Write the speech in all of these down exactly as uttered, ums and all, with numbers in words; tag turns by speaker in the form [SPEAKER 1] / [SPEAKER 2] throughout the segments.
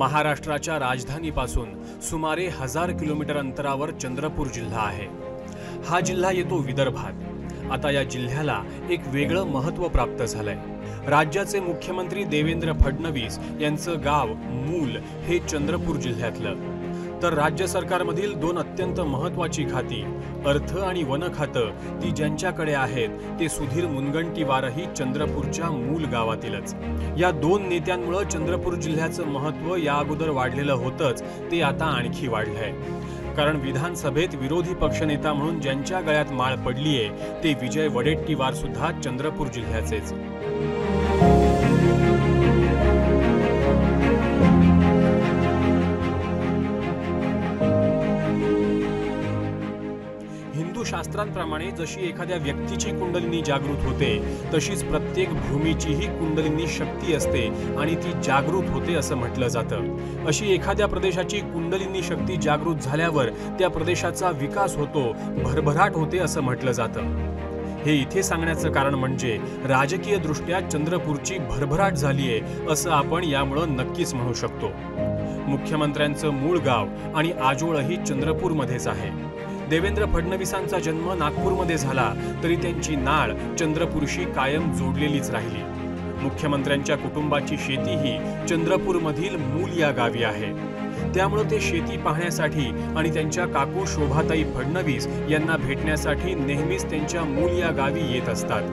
[SPEAKER 1] महाराष्ट्राच्या राजधानीपासून सुमारे हजार किलोमीटर अंतरावर चंद्रपूर जिल्हा आहे। हा जिल्हा येतो विदर्भात। आता या जिल्ह्याला एक वेगळं महत्त्व प्राप्त झालंय। राज्याचे मुख्यमंत्री देवेंद्र फडणवीस यांचं गाव मूल हे चंद्रपूर जिल्ह्यातलं। तर राज्य सरकारमधील दोन अत्यंत महत्त्वाची खाती अर्थ आणि वन खातं ती ज्यांच्याकडे आहेत ते सुधीर मुनगंटीवारही चंद्रपूरच्या मूल गावातीलच। या दोन नेत्यांमुळे चंद्रपूर जिल्ह्याचं महत्त्व या अगोदर वाढलेलं होतंच, ते आता आणखी वाढलंय। कारण विधानसभेत विरोधी पक्षनेता म्हणून ज्यांच्या गळ्यात माळ पडलीये ते विजय वडेट्टीवार सुद्धा चंद्रपूर जिल्ह्याचेच। हिंदू शास्त्रांप्रमाणे जशी एखाद्या व्यक्तीची कुंडलिनी जागृत होते तशीच प्रत्येक भूमीचीही कुंडलिनी शक्ती असते आणि ती जागृत होते असं म्हटलं जातं। अशी एखाद्या प्रदेशाची कुंडलिनी शक्ती जागृत झाल्यावर त्या प्रदेशाचा विकास होतो, भरभराट होते असं म्हटलं जातं। हे इथे सांगण्याचं कारण म्हणजे राजकीय दृष्ट्या चंद्रपूरची भरभराट झालीये असं आपण यामुळे नक्कीच म्हणू शकतो। मुख्यमंत्र्यांचं मूळ गाव आणि आजोळही चंद्रपूरमध्येच आहे। देवेंद्र फडणवीसांचा जन्म नागपूरमध्ये झाला तरी त्यांची नाळ चंद्रपूरशी कायम जोडलेलीच राहिली। मुख्यमंत्र्यांच्या कुटुंबाची शेतीही चंद्रपूरमधील मूल या गावी आहे। त्यामुळे ते शेती पाहण्यासाठी आणि त्यांच्या काकू शोभाताई फडणवीस यांना भेटण्यासाठी नेहमीच त्यांच्या मूल या गावी येत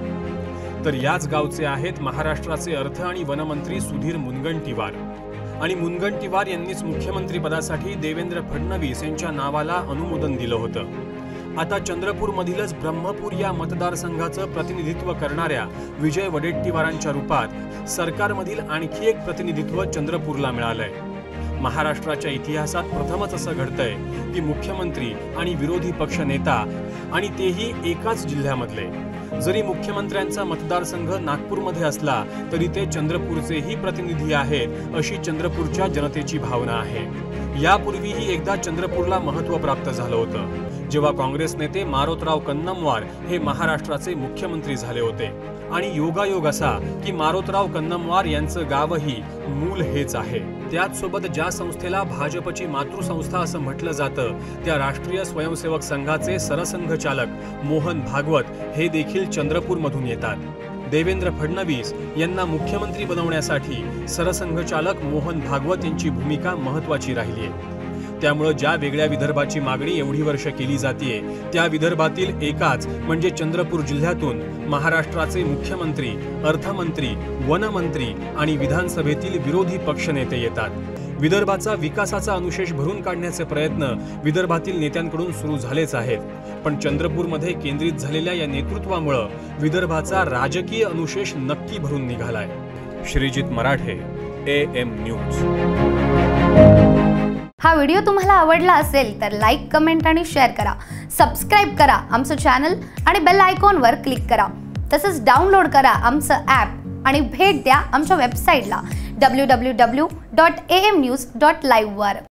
[SPEAKER 1] असतात। तर याच गावचे आहेत महाराष्ट्राचे अर्थ आणि वनमंत्री सुधीर मुनगंटीवार। आणि मुनगंटीवार यांनीच मुख्यमंत्री पदासाठी देवेंद्र फडणवीस यांच्या नावाला अनुमोदन दिलं होतं। आता चंद्रपूर मधीलच ब्रह्मपूर या मतदारसंघाचं प्रतिनिधित्व करणाऱ्या विजय वडेट्टीवारांच्या रूपात सरकारमधील आणखी एक प्रतिनिधित्व चंद्रपूरला मिळालंय। महाराष्ट्राच्या इतिहासात प्रथमच असं घडतंय की मुख्यमंत्री आणि विरोधी पक्ष नेता आणि तेही एकाच जिल्ह्यामधले। जरी मुख्यमंत्र्यांचा मतदारसंघ नागपूरमध्ये असला तरी ते चंद्रपूरचेही प्रतिनिधी आहेत अशी चंद्रपूरच्या जनतेची भावना आहे। यापूर्वीही एकदा चंद्रपूरला महत्त्व प्राप्त झालं होतं जेव्हा काँग्रेस नेते मारोतराव कन्नमवार हे महाराष्ट्राचे मुख्यमंत्री झाले होते। आणि योगायोग असा की मारोतराव कन्नमवार यांचं गावही मूल हेच आहे। त्याचसोबत ज्या संस्थेला भाजपची मातृसंस्था असं म्हटलं जातं त्या राष्ट्रीय स्वयंसेवक संघाचे सरसंघचालक मोहन भागवत हे देखील चंद्रपूरमधून येतात। देवेंद्र फडणवीस यांना मुख्यमंत्री बनवण्यासाठी सरसंघचालक मोहन भागवत यांची भूमिका महत्त्वाची राहिली आहे। त्यामुळे ज्या वेगळ्या विदर्भाची मागणी एवढी वर्ष केली जाते त्या विदर्भातील एकाच म्हणजे चंद्रपूर जिल्ह्यातून महाराष्ट्राचे मुख्यमंत्री, अर्थमंत्री, वनमंत्री आणि विधानसभेतील विरोधी पक्षनेते येतात। विदर्भाचा विकासाचा अनुशेष भरून काढण्याचे प्रयत्न विदर्भातील नेत्यांकडून सुरू झालेच आहेत, पण चंद्रपूरमध्ये केंद्रित झालेल्या या नेतृत्वामुळे विदर्भाचा राजकीय अनुशेष नक्की भरून निघालाय। Shrijit Marathe, A M news.
[SPEAKER 2] हा व्हिडिओ तुम्हाला आवडला असेल तर लाईक, कमेंट आणि शेअर करा। सबस्क्राइब करा आमचं चॅनल आणि बेल आयकॉनवर क्लिक करा। तसंच डाउनलोड करा आमचं ॲप आणि भेट द्या आमच्या वेबसाईटला W W W dot A M news dot live वर।